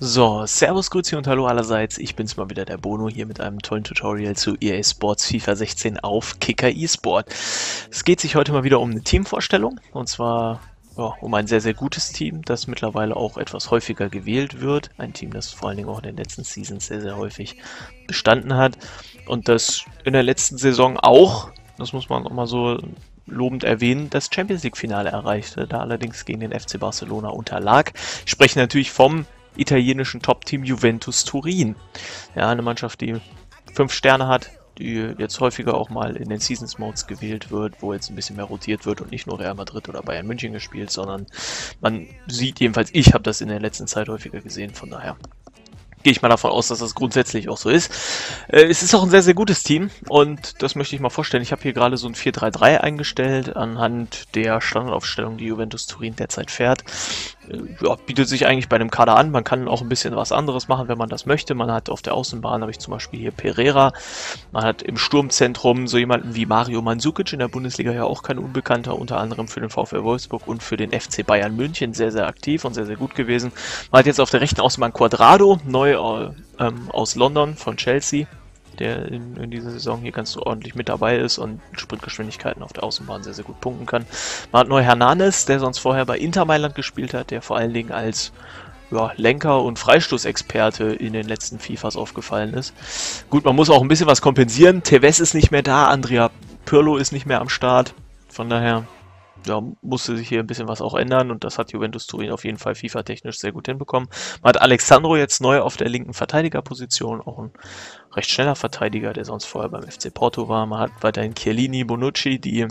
So, Servus, Grüezi und Hallo allerseits. Ich bin's mal wieder, der Bono, hier mit einem tollen Tutorial zu EA Sports FIFA 16 auf Kicker eSport. Es geht sich heute mal wieder um eine Teamvorstellung, und zwar um ein sehr, sehr gutes Team, das mittlerweile auch etwas häufiger gewählt wird. Ein Team, das vor allen Dingen auch in den letzten Seasons sehr, sehr häufig bestanden hat und das in der letzten Saison auch, das muss man auch mal so lobend erwähnen, das Champions League-Finale erreichte, da allerdings gegen den FC Barcelona unterlag. Ich spreche natürlich vom italienischen Top-Team Juventus Turin. Ja, eine Mannschaft, die 5 Sterne hat, die jetzt häufiger auch mal in den Seasons Modes gewählt wird, wo jetzt ein bisschen mehr rotiert wird und nicht nur Real Madrid oder Bayern München gespielt, sondern man sieht jedenfalls, ich habe das in der letzten Zeit häufiger gesehen, von daher gehe ich mal davon aus, dass das grundsätzlich auch so ist. Es ist auch ein sehr, sehr gutes Team und das möchte ich mal vorstellen. Ich habe hier gerade so ein 4-3-3 eingestellt anhand der Standardaufstellung, die Juventus Turin derzeit fährt. Ja, bietet sich eigentlich bei einem Kader an. Man kann auch ein bisschen was anderes machen, wenn man das möchte. Man hat auf der Außenbahn, habe ich zum Beispiel hier Pereira. Man hat im Sturmzentrum so jemanden wie Mario Mandzukic, in der Bundesliga ja auch kein Unbekannter, unter anderem für den VfL Wolfsburg und für den FC Bayern München sehr, sehr aktiv und sehr, sehr gut gewesen. Man hat jetzt auf der rechten Außenbahn Cuadrado, neu aus London von Chelsea, der in dieser Saison hier ganz so ordentlich mit dabei ist und Sprintgeschwindigkeiten auf der Außenbahn sehr, sehr gut punkten kann. Man hat neu Hernanes, der sonst vorher bei Inter Mailand gespielt hat, der vor allen Dingen als Lenker- und Freistoßexperte in den letzten FIFAs aufgefallen ist. Gut, man muss auch ein bisschen was kompensieren. Tevez ist nicht mehr da, Andrea Pirlo ist nicht mehr am Start. Von daher musste sich hier ein bisschen was auch ändern und das hat Juventus Turin auf jeden Fall FIFA-technisch sehr gut hinbekommen. Man hat Alexandro jetzt neu auf der linken Verteidigerposition, auch ein recht schneller Verteidiger, der sonst vorher beim FC Porto war. Man hat weiterhin Chiellini, Bonucci, die,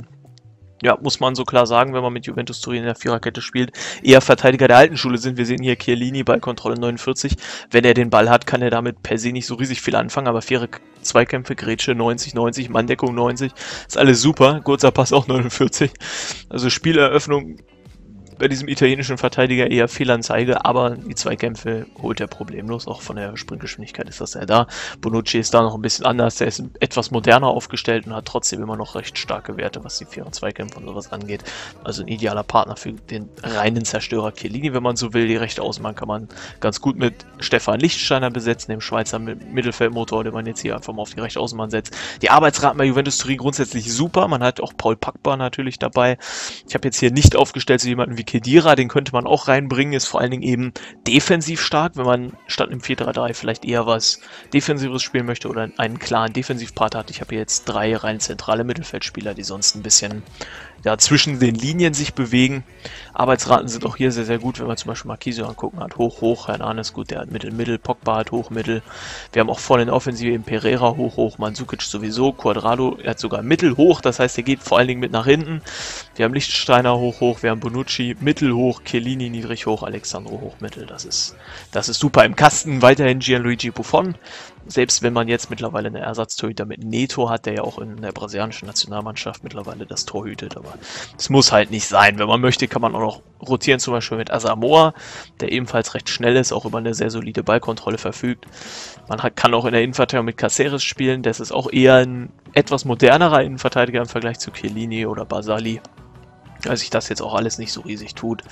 muss man so klar sagen, wenn man mit Juventus Turin in der Viererkette spielt, eher Verteidiger der alten Schule sind. Wir sehen hier Chiellini, Ballkontrolle 49. Wenn er den Ball hat, kann er damit per se nicht so riesig viel anfangen, aber faire Zweikämpfe, Grätsche 90, Manndeckung 90, ist alles super. Kurzer Pass auch 49. Also Spieleröffnung bei diesem italienischen Verteidiger eher Fehlanzeige, aber die Zweikämpfe holt er problemlos, auch von der Sprintgeschwindigkeit ist das ja da. Bonucci ist da noch ein bisschen anders, der ist etwas moderner aufgestellt und hat trotzdem immer noch recht starke Werte, was die 4-Zweikämpfe und sowas angeht. Also ein idealer Partner für den reinen Zerstörer Chiellini, wenn man so will. Die rechte Außenbahn kann man ganz gut mit Stefan Lichtsteiner besetzen, dem Schweizer Mittelfeldmotor, den man jetzt hier einfach mal auf die rechte Außenbahn setzt. Die Arbeitsraten bei Juventus Turin grundsätzlich super, man hat auch Paul Pogba natürlich dabei. Ich habe jetzt hier nicht aufgestellt so jemanden wie Khedira, den könnte man auch reinbringen, ist vor allen Dingen eben defensiv stark, wenn man statt einem 4-3-3 vielleicht eher was Defensives spielen möchte oder einen klaren Defensivpart hat. Ich habe hier jetzt 3 rein zentrale Mittelfeldspieler, die sonst ein bisschen zwischen den Linien sich bewegen. Arbeitsraten sind auch hier sehr, sehr gut, wenn man zum Beispiel Marquisio angucken hat. Hoch, Hernanes gut, der hat Mittel, Pogba hat hoch, Mittel. Wir haben auch vorne in der Offensive eben Pereira hoch, Mandzukic sowieso, Cuadrado, er hat sogar Mittel hoch, das heißt, er geht vor allen Dingen mit nach hinten. Wir haben Lichtsteiner hoch, wir haben Bonucci Mittel hoch, Chiellini niedrig hoch, Alexandro hoch, Mittel. Das ist super. Im Kasten weiterhin Gianluigi Buffon. Selbst wenn man jetzt mittlerweile eine Ersatztorhüter mit Neto hat, der ja auch in der brasilianischen Nationalmannschaft mittlerweile das Tor hütet, aber es muss halt nicht sein. Wenn man möchte, kann man auch noch rotieren, zum Beispiel mit Asamoah, der ebenfalls recht schnell ist, auch über eine sehr solide Ballkontrolle verfügt. Man kann auch in der Innenverteidigung mit Caceres spielen, das ist auch eher ein etwas modernerer Innenverteidiger im Vergleich zu Chiellini oder Basali, weil sich das jetzt auch alles nicht so riesig tut.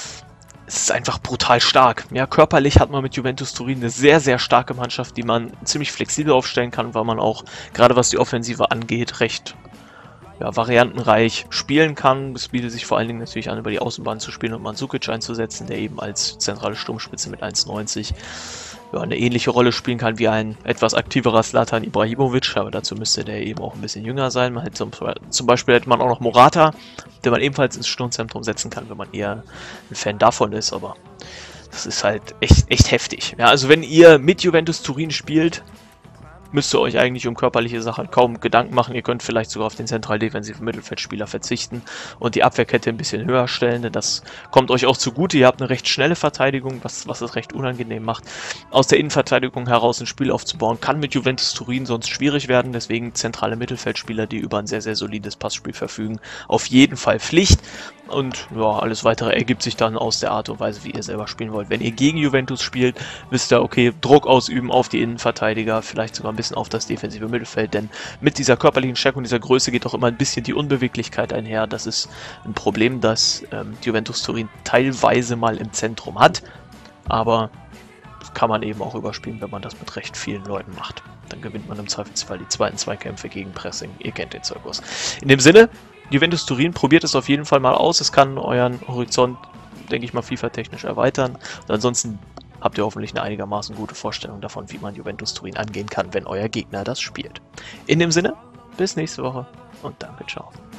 Es ist einfach brutal stark. Ja, körperlich hat man mit Juventus Turin eine sehr, sehr starke Mannschaft, die man ziemlich flexibel aufstellen kann, weil man auch, gerade was die Offensive angeht, recht variantenreich spielen kann. Es bietet sich vor allen Dingen natürlich an, über die Außenbahn zu spielen und Mandzukic einzusetzen, der eben als zentrale Sturmspitze mit 1,90 eine ähnliche Rolle spielen kann wie ein etwas aktiverer Zlatan Ibrahimovic, aber dazu müsste der eben auch ein bisschen jünger sein. Man hätte zum Beispiel hätte man auch noch Morata, den man ebenfalls ins Sturmzentrum setzen kann, wenn man eher ein Fan davon ist, aber das ist halt echt heftig. Ja, also wenn ihr mit Juventus Turin spielt, müsst ihr euch eigentlich um körperliche Sachen kaum Gedanken machen. Ihr könnt vielleicht sogar auf den zentral defensiven Mittelfeldspieler verzichten und die Abwehrkette ein bisschen höher stellen, denn das kommt euch auch zugute. Ihr habt eine recht schnelle Verteidigung, was es recht unangenehm macht. Aus der Innenverteidigung heraus ein Spiel aufzubauen, kann mit Juventus Turin sonst schwierig werden, deswegen zentrale Mittelfeldspieler, die über ein sehr, sehr solides Passspiel verfügen, auf jeden Fall Pflicht. Und alles weitere ergibt sich dann aus der Art und Weise, wie ihr selber spielen wollt. Wenn ihr gegen Juventus spielt, wisst ihr, okay, Druck ausüben auf die Innenverteidiger, vielleicht sogar ein bisschen auf das defensive Mittelfeld, denn mit dieser körperlichen Stärke und dieser Größe geht auch immer ein bisschen die Unbeweglichkeit einher. Das ist ein Problem, das Juventus Turin teilweise mal im Zentrum hat, aber kann man eben auch überspielen, wenn man das mit recht vielen Leuten macht. Dann gewinnt man im Zweifelsfall die zweiten Zweikämpfe gegen Pressing. Ihr kennt den Zirkus. In dem Sinne, Juventus Turin, probiert es auf jeden Fall mal aus. Es kann euren Horizont, denke ich mal, FIFA-technisch erweitern. Und ansonsten habt ihr hoffentlich eine einigermaßen gute Vorstellung davon, wie man Juventus Turin angehen kann, wenn euer Gegner das spielt. In dem Sinne, bis nächste Woche und danke, ciao.